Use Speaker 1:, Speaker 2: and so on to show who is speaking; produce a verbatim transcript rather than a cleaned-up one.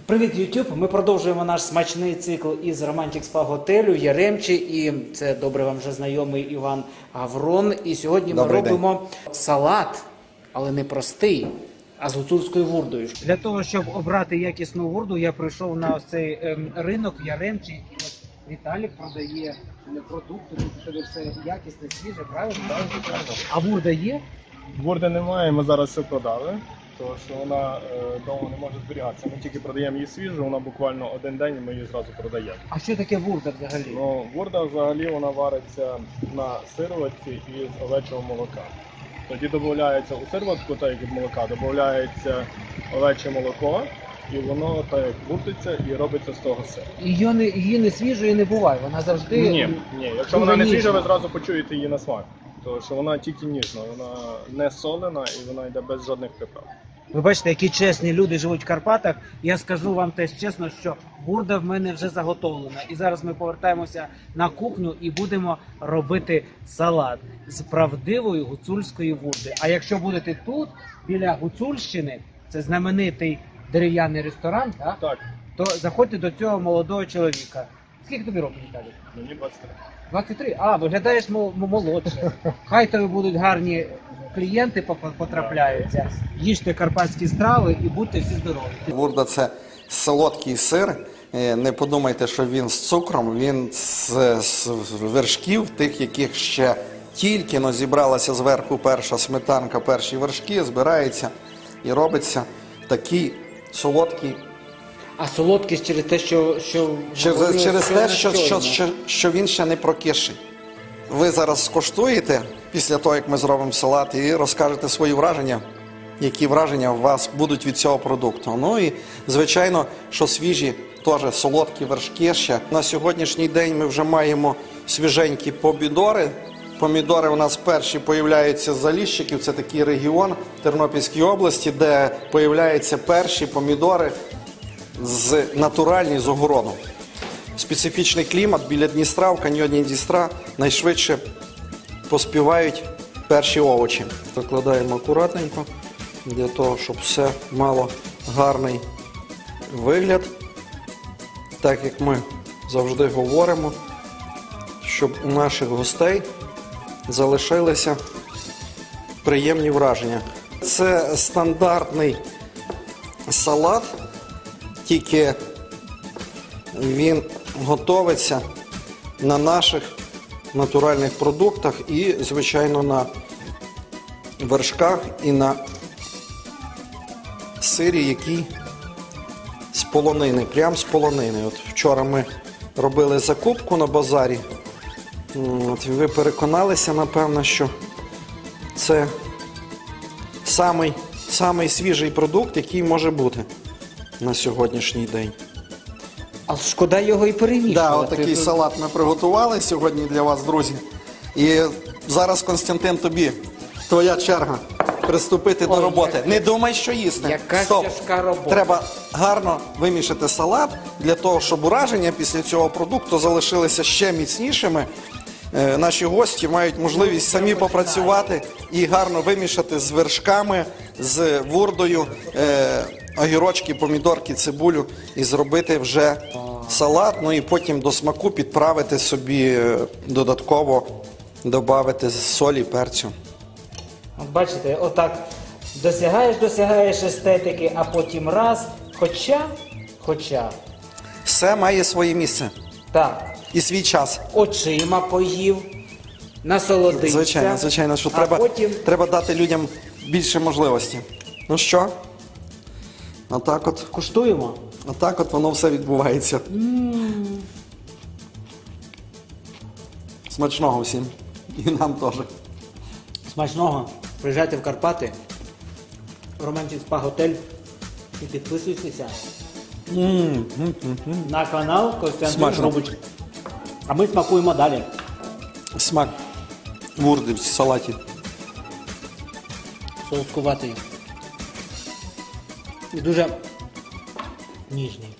Speaker 1: Привіт, YouTube! Ми продовжуємо наш смачний цикл із Romantic Spa готелю Яремчі. І це добре вам вже знайомий Іван Гаврон. І сьогодні ми
Speaker 2: Добрий
Speaker 1: робимо день. салат, але не простий, а з гуцульською вурдою. Для того, щоб обрати якісну вурду, я прийшов на ось цей ем, ринок Яремчі. І ось Віталік продає продукти, тут все якісне, свіже, правильно? А вурда є?
Speaker 3: Вурди немає, ми зараз все продали, тому що вона вдома е, не може зберігатися. Ми тільки продаємо її свіжу, вона буквально один день і ми її зразу продаємо.
Speaker 1: А що таке вурда взагалі?
Speaker 3: Ну, вурда взагалі вона вариться на сироватці із овечого молока. Тоді додається у сироватку, так як від молока, додається овече молоко, і воно так як вуртиться і робиться з того сиру.
Speaker 1: Її не, її не свіжої не буває, вона завжди...
Speaker 3: Ні, ні. Якщо вона не свіжа, ви зразу почуєте її на смак. Тому що вона тільки ніжна, вона не солена і вона йде без жодних приправ.
Speaker 1: Ви бачите, які чесні люди живуть в Карпатах. Я скажу вам теж чесно, що вурда в мене вже заготовлена. І зараз ми повертаємося на кухню і будемо робити салат з правдивої гуцульської вурди. А якщо будете тут, біля Гуцульщини, це знаменитий дерев'яний ресторан, так?
Speaker 3: Так.
Speaker 1: То заходьте до цього молодого чоловіка. Скільки тобі років, Віталій?
Speaker 3: Мені двадцять три.
Speaker 1: двадцять три? А, виглядаєш молодше. Хай тобі будуть гарні клієнти потрапляються. Їжте карпатські страви і будьте всі здорові.
Speaker 2: Вурда – це солодкий сир. Не подумайте, що він з цукром, він з, з вершків, тих, яких ще тільки но зібралася зверху перша сметанка, перші вершки, збирається і робиться такий солодкий.
Speaker 1: А солодкість через те, що... що
Speaker 2: Через, через те, що, що, що, що він ще не прокисший. Ви зараз скуштуєте, після того, як ми зробимо салат, і розкажете свої враження, які враження у вас будуть від цього продукту. Ну і, звичайно, що свіжі, теж солодкі вершки ще. На сьогоднішній день ми вже маємо свіженькі помідори. Помідори у нас перші появляються з Заліщиків, це такий регіон Тернопільської області, де появляються перші помідори з натуральні, з огороду. Специфічний клімат біля Дністра, в каньйоні Дністра найшвидше поспівають перші овочі. Закладаємо акуратненько, для того, щоб все мало гарний вигляд. Так як ми завжди говоримо, щоб у наших гостей залишилися приємні враження. Це стандартний салат, тільки він готовиться на наших натуральних продуктах і, звичайно, на вершках і на сирі, який з полонини, прямо з полонини. От вчора ми робили закупку на базарі. От ви переконалися, напевно, що це самий, самий свіжий продукт, який може бути на сьогоднішній день.
Speaker 1: А шкода його і перемішувати.
Speaker 2: Так, да, отакий салат ми приготували сьогодні для вас, друзі. І зараз, Костянтин, тобі твоя черга приступити
Speaker 1: Ой,
Speaker 2: до роботи.
Speaker 1: як...
Speaker 2: Не думай, що їсти.
Speaker 1: Яка
Speaker 2: Стоп.
Speaker 1: тяжка робота.
Speaker 2: Треба гарно вимішати салат, для того, щоб ураження після цього продукту залишилися ще міцнішими. Е, наші гості мають можливість самі попрацювати і гарно вимішати з вершками, з вурдою, е, огірочки, помідорки, цибулю і зробити вже салат, ну і потім до смаку підправити собі, додатково додати солі, перцю.
Speaker 1: От бачите, отак досягаєш, досягаєш естетики, а потім раз, хоча, хоча,
Speaker 2: Все має своє місце
Speaker 1: так,
Speaker 2: і свій час.
Speaker 1: очима поїв, насолодився.
Speaker 2: Звичайно, звичайно, що
Speaker 1: а
Speaker 2: треба,
Speaker 1: потім...
Speaker 2: треба дати людям більше можливості. Ну що? Отак от.
Speaker 1: Куштуємо?
Speaker 2: Отак от воно все відбувається.
Speaker 1: Mm.
Speaker 2: Смачного всім. І нам теж.
Speaker 1: Смачного. Приїжджайте в Карпати, Romantic Spa готель і підписуйтеся
Speaker 2: Mm.
Speaker 1: на канал Костянтин
Speaker 2: Смачно.
Speaker 1: Грубич. А ми смакуємо далі.
Speaker 2: Смак вурди в салаті.
Speaker 1: Солодкуватий. І дуже ніжний.